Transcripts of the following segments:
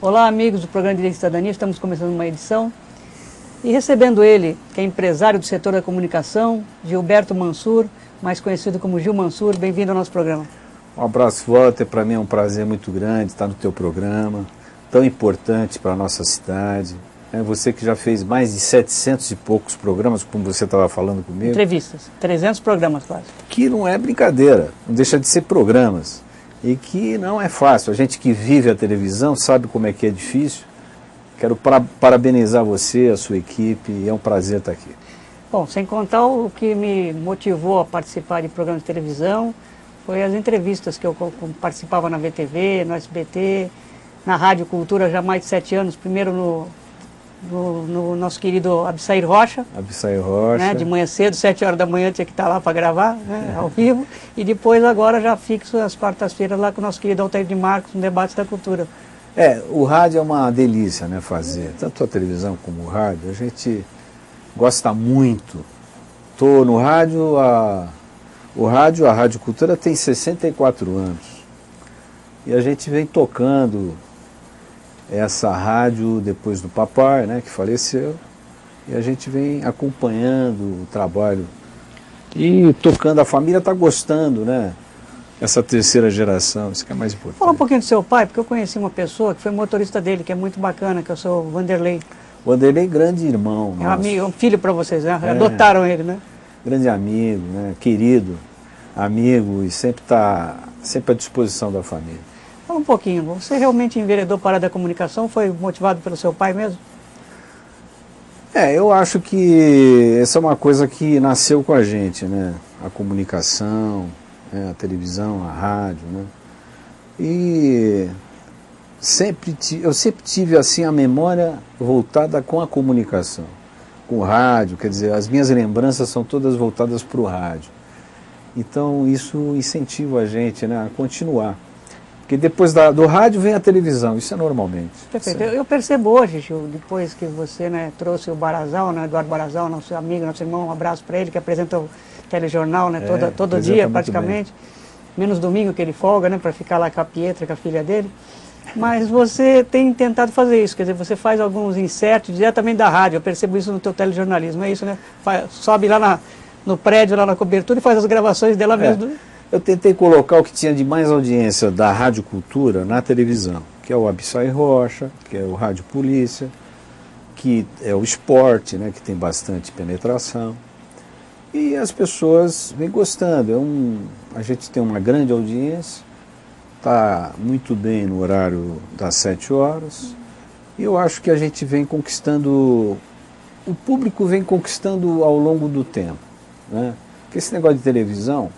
Olá, amigos do programa Direito e Cidadania, estamos começando uma edição e recebendo ele, que é empresário do setor da comunicação, Gilberto Mansur, mais conhecido como Gil Mansur. Bem-vindo ao nosso programa. Um abraço, Walter. Para mim é um prazer muito grande estar no teu programa, tão importante para a nossa cidade. É você que já fez mais de 700 e poucos programas, como você estava falando comigo. Entrevistas, 300 programas quase. Que não é brincadeira, não deixa de ser programas. E que não é fácil. A gente que vive a televisão sabe como é que é difícil. Quero parabenizar você, a sua equipe, e é um prazer estar aqui. Bom, sem contar o que me motivou a participar de programas de televisão, foi as entrevistas que eu participava na VTV, no SBT, na Rádio Cultura já há mais de 7 anos, primeiro no nosso querido Absair Rocha. Absair Rocha. Né, de manhã cedo, 7 horas da manhã tinha que estar lá para gravar, né, ao vivo. E depois agora já fixo às quartas-feiras lá com o nosso querido Altair de Marcos, no Debate da Cultura. O rádio é uma delícia, né, fazer. Tanto a televisão como o rádio, a gente gosta muito. Estou no rádio, a Rádio Cultura tem 64 anos. E a gente vem tocando essa rádio depois do papai, né, que faleceu, e a gente vem acompanhando o trabalho e tocando. A família está gostando, né, essa terceira geração, isso que é mais importante. Fala um pouquinho do seu pai, porque eu conheci uma pessoa que foi motorista dele, que é muito bacana, que é o seu Vanderlei. Vanderlei, grande irmão. É um amigo, um filho para vocês, né? Adotaram ele, né? Grande amigo, né, querido amigo, e sempre está à disposição da família. Fala um pouquinho, você realmente enveredou para a área da comunicação, foi motivado pelo seu pai mesmo? Eu acho que essa é uma coisa que nasceu com a gente, né? A comunicação, a televisão, a rádio, né? E eu sempre tive assim a memória voltada com a comunicação, com o rádio, quer dizer, as minhas lembranças são todas voltadas para o rádio. Então isso incentiva a gente, né, a continuar. Porque depois do rádio vem a televisão, isso é normalmente. Perfeito. Eu percebo hoje, Gil, depois que você, né, trouxe o Barazal, né, Eduardo Barazal, nosso amigo, nosso irmão, um abraço para ele, que apresenta o telejornal, né, todo dia praticamente, menos domingo que ele folga, né, para ficar lá com a Pietra, com a filha dele. Mas você tem tentado fazer isso, quer dizer, você faz alguns insertos diretamente da rádio, eu percebo isso no teu telejornalismo, é isso, né? Sobe lá no prédio, lá na cobertura e faz as gravações dela mesmo. Eu tentei colocar o que tinha de mais audiência da Rádio Cultura na televisão, que é o Absair Rocha, que é o Rádio Polícia, que é o esporte, né, que tem bastante penetração. E as pessoas vêm gostando. A gente tem uma grande audiência, está muito bem no horário das 7 horas, e eu acho que a gente vem conquistando, o público vem conquistando ao longo do tempo, né? Porque esse negócio de televisão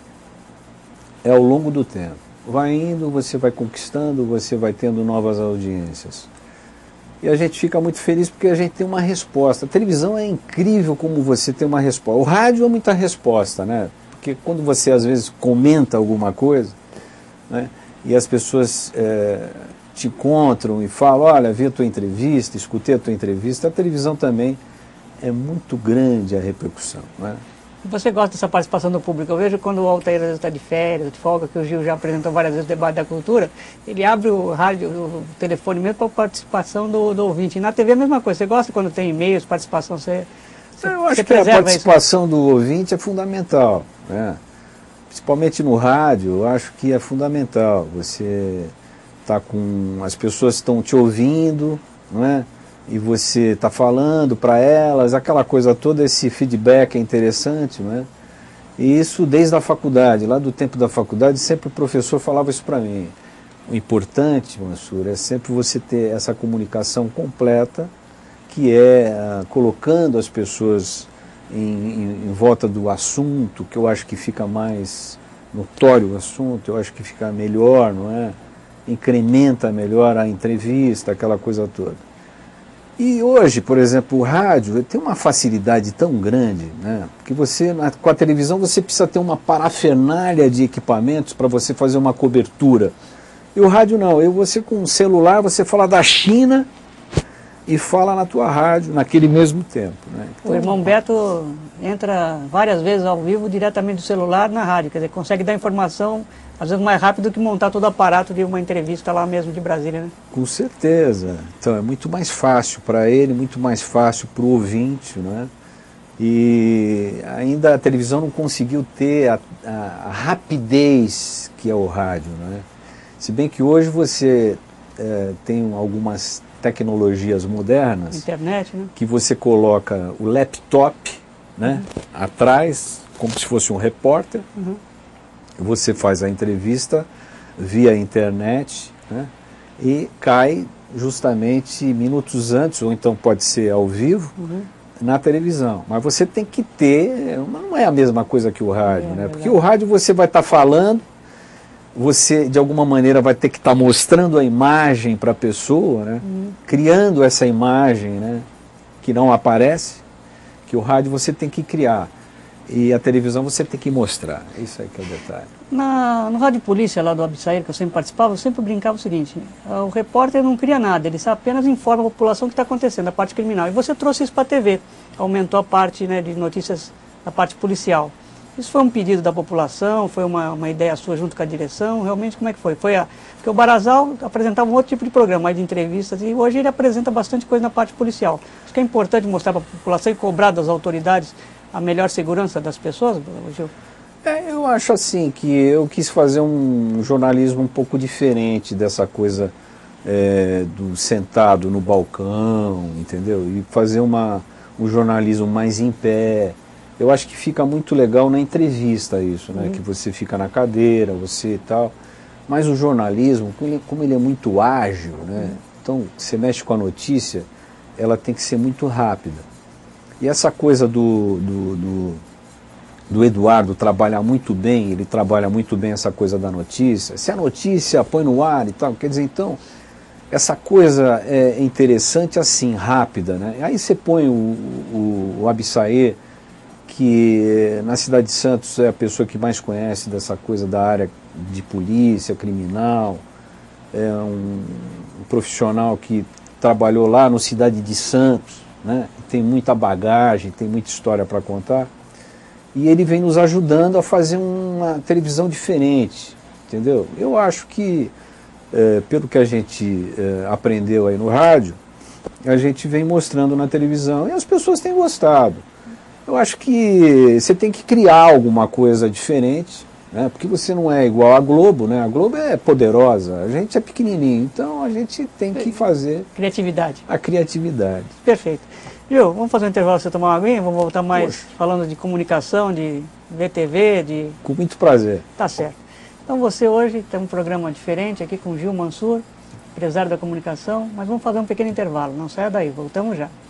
é ao longo do tempo. Vai indo, você vai conquistando, você vai tendo novas audiências. E a gente fica muito feliz porque a gente tem uma resposta. A televisão é incrível como você tem uma resposta. O rádio é muita resposta, né? Porque quando você às vezes comenta alguma coisa, né, e as pessoas te encontram e falam, olha, vi a tua entrevista, escutei a tua entrevista, a televisão também é muito grande a repercussão, né? Você gosta dessa participação do público? Eu vejo quando o Altair está de férias, de folga, que o Gil já apresentou várias vezes o Debate da Cultura, ele abre o rádio, o telefone mesmo para a participação do ouvinte. E na TV é a mesma coisa. Você gosta quando tem e-mails, participação? Eu acho que a participação do ouvinte é fundamental, né? Principalmente no rádio, eu acho que é fundamental. Você está com... as pessoas estão te ouvindo, não é? E você está falando para elas, aquela coisa toda, esse feedback é interessante, né? E isso desde a faculdade, lá do tempo da faculdade, sempre o professor falava isso para mim. O importante, Mansur, é sempre você ter essa comunicação completa, que é colocando as pessoas em volta do assunto, que eu acho que fica mais notório o assunto, eu acho que fica melhor, não é? Incrementa melhor a entrevista, aquela coisa toda. E hoje, por exemplo, o rádio tem uma facilidade tão grande, né? Porque você, com a televisão, você precisa ter uma parafernália de equipamentos para você fazer uma cobertura. E o rádio não, você com o celular, você fala da China e fala na tua rádio naquele mesmo tempo. Né? Então, o irmão Beto entra várias vezes ao vivo diretamente do celular na rádio, quer dizer, consegue dar informação às vezes mais rápido do que montar todo o aparato de uma entrevista lá mesmo de Brasília, né? Com certeza. Então é muito mais fácil para ele, muito mais fácil para o ouvinte, né? E ainda a televisão não conseguiu ter a rapidez que é o rádio, né? Se bem que hoje você tem algumas tecnologias modernas, internet, né? Que você coloca o laptop, né, atrás, como se fosse um repórter, você faz a entrevista via internet, né, e cai justamente minutos antes, ou então pode ser ao vivo, na televisão. Mas você tem que ter, não é a mesma coisa que o rádio, né? Porque o rádio você vai estar falando, você de alguma maneira vai ter que estar mostrando a imagem para a pessoa, né? Criando essa imagem, né, que não aparece, que o rádio você tem que criar. E a televisão você tem que mostrar. Isso aí que é o detalhe. No Rádio Polícia, lá do Absair, que eu sempre participava, eu sempre brincava o seguinte: o repórter não cria nada, ele apenas informa a população o que está acontecendo, a parte criminal. E você trouxe isso para a TV, aumentou a parte, né, de notícias da parte policial. Isso foi um pedido da população, foi uma ideia sua junto com a direção? Realmente, como é que foi? Porque o Barazal apresentava um outro tipo de programa, mais de entrevistas, e hoje ele apresenta bastante coisa na parte policial. Acho que é importante mostrar para a população e cobrar das autoridades a melhor segurança das pessoas, Gil? Eu acho assim que eu quis fazer um jornalismo um pouco diferente dessa coisa do sentado no balcão, entendeu? E fazer um jornalismo mais em pé. Eu acho que fica muito legal na entrevista isso, né? Que você fica na cadeira, você e tal. Mas o jornalismo, como ele é muito ágil, né? Então você mexe com a notícia, ela tem que ser muito rápida. E essa coisa do Eduardo trabalhar muito bem, ele trabalha muito bem essa coisa da notícia. Se a notícia põe no ar e tal, quer dizer, então, essa coisa é interessante assim, rápida, né? Aí você põe o Absair, que na cidade de Santos é a pessoa que mais conhece dessa coisa da área de polícia, criminal, é um profissional que trabalhou lá no Cidade de Santos, né? Tem muita bagagem, tem muita história para contar, e ele vem nos ajudando a fazer uma televisão diferente, entendeu? Eu acho que, pelo que a gente aprendeu aí no rádio, a gente vem mostrando na televisão, e as pessoas têm gostado. Eu acho que você tem que criar alguma coisa diferente, né? Porque você não é igual à Globo, né? A Globo é poderosa, a gente é pequenininho, então a gente tem que fazer criatividade. A criatividade. Perfeito. Gil, vamos fazer um intervalo para você tomar uma aguinha? Vamos voltar mais falando de comunicação, de VTV, Com muito prazer. Tá certo. Então você hoje tem um programa diferente aqui com Gil Mansur, empresário da comunicação, mas vamos fazer um pequeno intervalo, não saia daí, voltamos já.